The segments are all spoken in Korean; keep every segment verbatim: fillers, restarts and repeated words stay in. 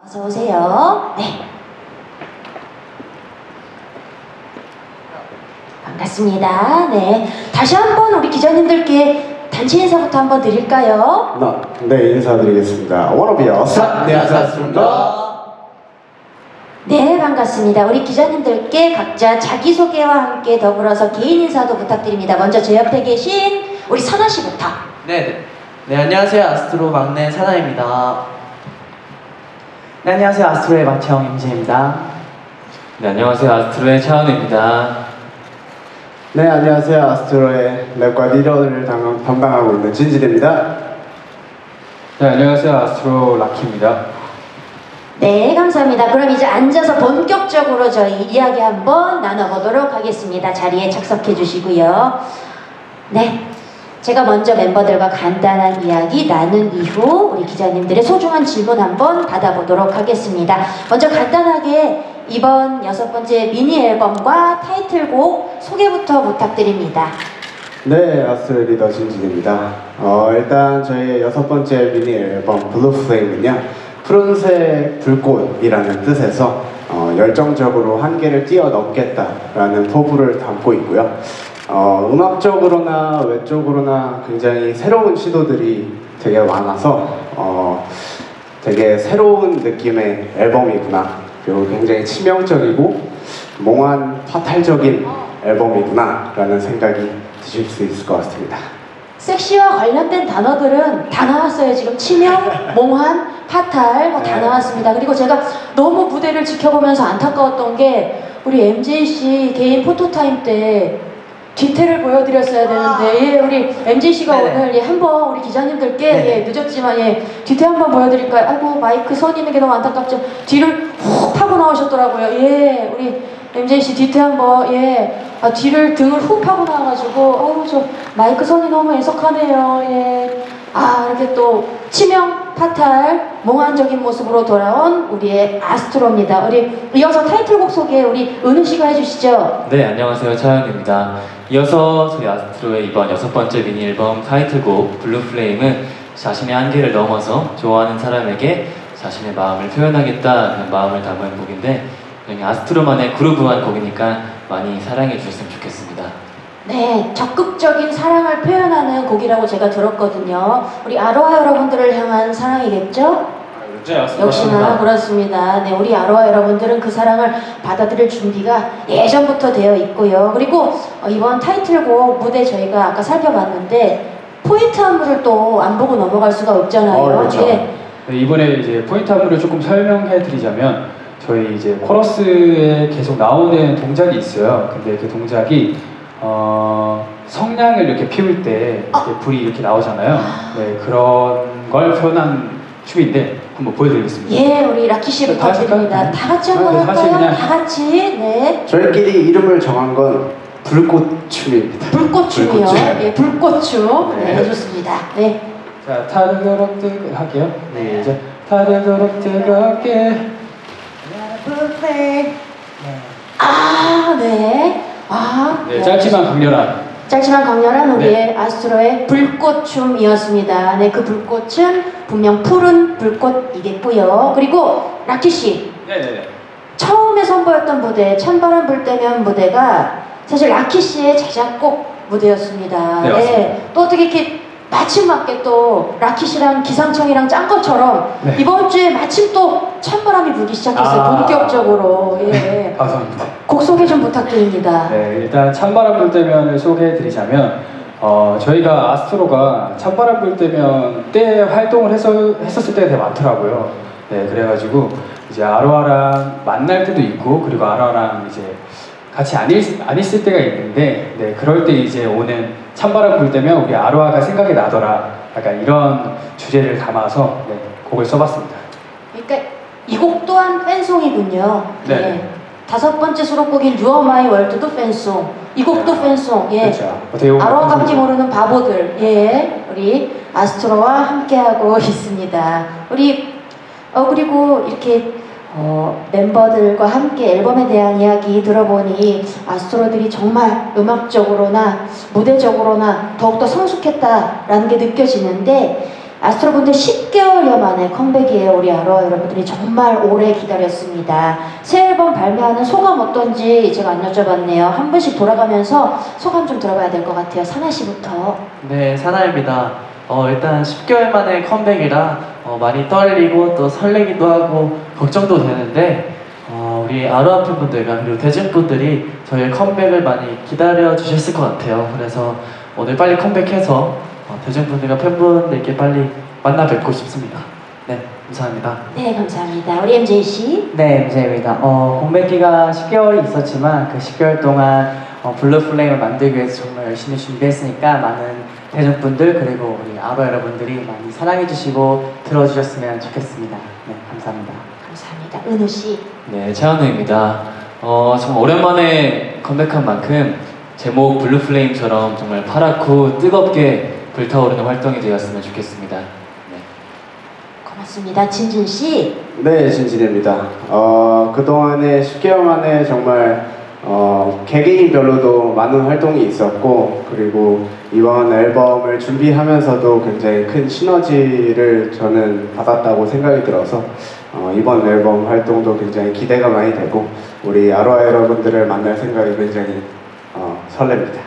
어서 오세요. 네. 반갑습니다. 네. 다시 한번 우리 기자님들께 단체 인사부터 한번 드릴까요? 네, 인사드리겠습니다. 워너비어 네, 안녕하십니까. 네, 반갑습니다. 우리 기자님들께 각자 자기소개와 함께 더불어서 개인 인사도 부탁드립니다. 먼저 제 옆에 계신 우리 사나 씨부터. 네, 네. 네, 안녕하세요. 아스트로 막내 사나입니다. 네, 안녕하세요. 아스트로의 마태형 임재입니다. 네, 안녕하세요. 아스트로의 차은우입니다. 네, 안녕하세요. 아스트로의 랩과 리더를 담- 담당하고 있는 진진입니다. 네, 안녕하세요. 아스트로 라키입니다. 네, 감사합니다. 그럼 이제 앉아서 본격적으로 저희 이야기 한번 나눠보도록 하겠습니다. 자리에 착석해 주시고요. 네. 제가 먼저 멤버들과 간단한 이야기 나눈 이후 우리 기자님들의 소중한 질문 한번 받아보도록 하겠습니다. 먼저 간단하게 이번 여섯 번째 미니 앨범과 타이틀곡 소개부터 부탁드립니다. 네, 아스트로의 리더 진진입니다. 어, 일단 저희의 여섯 번째 미니 앨범 블루플레임은요, 푸른색 불꽃이라는 뜻에서 어, 열정적으로 한계를 뛰어넘겠다라는 포부를 담고 있고요. 어, 음악적으로나 외적으로나 굉장히 새로운 시도들이 되게 많아서 어, 되게 새로운 느낌의 앨범이구나, 그리고 굉장히 치명적이고 몽환 파탈적인 앨범이구나 라는 생각이 드실 수 있을 것 같습니다. 섹시와 관련된 단어들은 다 나왔어요. 지금 치명, 몽환, 파탈 뭐 다 나왔습니다. 그리고 제가 너무 무대를 지켜보면서 안타까웠던 게 우리 엠제이 씨 개인 포토타임 때 뒤태를 보여드렸어야 되는데, 예, 우리 엠제이 씨가 네네. 오늘 예, 한번 우리 기자님들께 네네. 예, 늦었지만 예, 뒤태 한번 보여드릴까요? 아이고, 마이크 선 있는 게 너무 안타깝죠. 뒤를 훅 파고 나오셨더라고요. 예, 우리 엠제이 씨 뒤태 한번, 예, 아, 뒤를 등을 훅 파고 나와가지고, 아우, 저 마이크 선이 너무 애석하네요. 예. 아, 이렇게 또 치명, 파탈, 몽환적인 모습으로 돌아온 우리의 아스트로입니다. 우리 이어서 타이틀곡 소개 우리 은우 씨가 해주시죠. 네, 안녕하세요. 차은우입니다. 이어서 저희 아스트로의 이번 여섯 번째 미니 앨범 타이틀곡 블루플레임은 자신의 한계를 넘어서 좋아하는 사람에게 자신의 마음을 표현하겠다는 마음을 담은 곡인데, 그냥 아스트로만의 그루브한 곡이니까 많이 사랑해 주셨으면 좋겠습니다. 네, 적극적인 사랑을 표현하는 곡이라고 제가 들었거든요. 우리 아로하 여러분들을 향한 사랑이겠죠? 네, 역시나 그렇습니다. 네, 우리 아로하 여러분들은 그 사랑을 받아들일 준비가 예전부터 되어 있고요. 그리고 어, 이번 타이틀곡 무대 저희가 아까 살펴봤는데 포인트 안무를 또 안 보고 넘어갈 수가 없잖아요. 어, 그렇죠. 네. 네, 이번에 이제 포인트 안무를 조금 설명해 드리자면, 저희 이제 코러스에 계속 나오는 동작이 있어요. 근데 그 동작이 어, 성냥을 이렇게 피울 때 이렇게 불이 이렇게 나오잖아요. 네, 그런 걸 표현한 춤인데 한번 보여드리겠습니다. 예, 우리 라키 씨 네, 다 같이 부탁드립니다. 할까요? 다 같이 한번 네, 다 같이 할까요? 그냥. 다 같이. 네. 저희끼리 이름을 정한 건 불꽃춤입니다. 불꽃춤이요. 불꽃춤. 예, 불꽃춤. 네, 네. 좋습니다. 네. 자, 타르도록 뜨거 할게요. 네, 이제 타르도록 뜨겁게. 아, 네. 아, 네, 짧지만 강렬한. 짧지만 강렬한 우리의 아스트로의 불꽃춤이었습니다. 네, 그 불꽃은 분명 푸른 불꽃이겠고요. 그리고 라키 씨, 네네네. 처음에 선보였던 무대 찬바람 불 때면 무대가 사실 라키 씨의 제작곡 무대였습니다. 네, 맞습니다. 또 어떻게 이렇게 마침 맞게 또 라키 씨랑 기상청이랑 짠 것처럼 네. 이번 주에 마침 또 찬바람이 불기 시작했어요. 아. 본격적으로. 예. 감사합니다. 곡 소개 좀 부탁드립니다. 네, 일단 찬바람 불 때면을 소개해 드리자면, 어, 저희가 아스트로가 찬바람 불 때면 때 활동을 해서, 했었을 때가 되게 많더라고요. 네, 그래가지고 이제 아로하랑 만날 때도 있고, 그리고 아로하랑 이제 같이 안, 있, 안 있을 때가 있는데, 네, 그럴 때 이제 오는 찬바람 불 때면 우리 아로하가 생각이 나더라, 약간 이런 주제를 담아서 네, 곡을 써봤습니다. 그러니까 이 곡 또한 팬송이군요. 네. 예. 다섯 번째 수록곡인 You Are My World도 팬송. 이 곡도 팬송. 예. 그렇죠. 어떻게 보면 아로하밖에 팬송이죠. 모르는 바보들. 예. 우리 아스트로와 함께하고 있습니다. 우리 어 그리고 이렇게 어, 멤버들과 함께 앨범에 대한 이야기 들어보니 아스트로들이 정말 음악적으로나 무대적으로나 더욱더 성숙했다라는 게 느껴지는데, 아스트로 분들 십 개월여 만에 컴백이에요. 우리 아로하 여러분들이 정말 오래 기다렸습니다. 새 앨범 발매하는 소감 어떤지 제가 안 여쭤봤네요. 한 분씩 돌아가면서 소감 좀 들어봐야 될 것 같아요. 사나 씨부터. 네, 사나입니다. 어, 일단 십 개월 만에 컴백이라 어, 많이 떨리고 또 설레기도 하고 걱정도 되는데 어, 우리 아로하 팬분들과 그리고 대중분들이 저희의 컴백을 많이 기다려 주셨을 것 같아요. 그래서 오늘 빨리 컴백해서 어, 대중분들과 팬분들께 빨리 만나 뵙고 싶습니다. 네, 감사합니다. 네, 감사합니다. 우리 엠제이 씨. 네, 엠제이입니다. 어, 공백기가 십 개월이 있었지만 그 십 개월 동안 어, 블루플레임을 만들기 위해서 정말 열심히 준비했으니까 많은 대중분들 그리고 우리 아로하 여러분들이 많이 사랑해주시고 들어주셨으면 좋겠습니다. 네, 감사합니다. 감사합니다. 은우 씨. 네, 차은우입니다. 어, 정말 오랜만에 컴백한 만큼 제목 블루플레임처럼 정말 파랗고 뜨겁게 불타오르는 활동이 되었으면 좋겠습니다. 네. 고맙습니다. 진진 씨. 네, 진진입니다. 어, 그동안에 십 개월 만에 정말 어, 개개인별로도 많은 활동이 있었고 그리고 이번 앨범을 준비하면서도 굉장히 큰 시너지를 저는 받았다고 생각이 들어서 어, 이번 앨범 활동도 굉장히 기대가 많이 되고 우리 아로하 여러분들을 만날 생각이 굉장히 어, 설렙니다.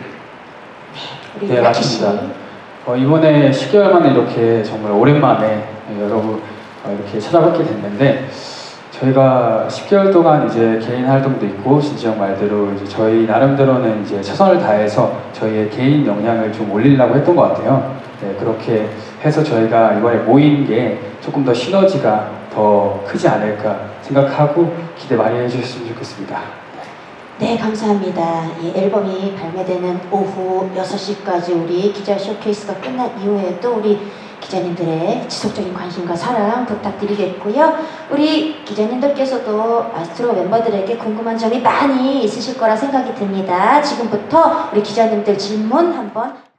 우리 네, 야키 씨. 맞습니다. 어, 이번에 십 개월 만에 이렇게 정말 오랜만에 여러분 어, 이렇게 찾아뵙게 됐는데 저희가 십 개월 동안 이제 개인 활동도 있고 진지 형 말대로 이제 저희 나름대로는 이제 최선을 다해서 저희의 개인 역량을 좀 올리려고 했던 것 같아요. 네, 그렇게 해서 저희가 이번에 모인 게 조금 더 시너지가 더 크지 않을까 생각하고 기대 많이 해주셨으면 좋겠습니다. 네, 감사합니다. 이 앨범이 발매되는 오후 여섯 시까지 우리 기자 쇼케이스가 끝난 이후에도 우리 기자님들의 지속적인 관심과 사랑 부탁드리겠고요. 우리 기자님들께서도 아스트로 멤버들에게 궁금한 점이 많이 있으실 거라 생각이 듭니다. 지금부터 우리 기자님들 질문 한번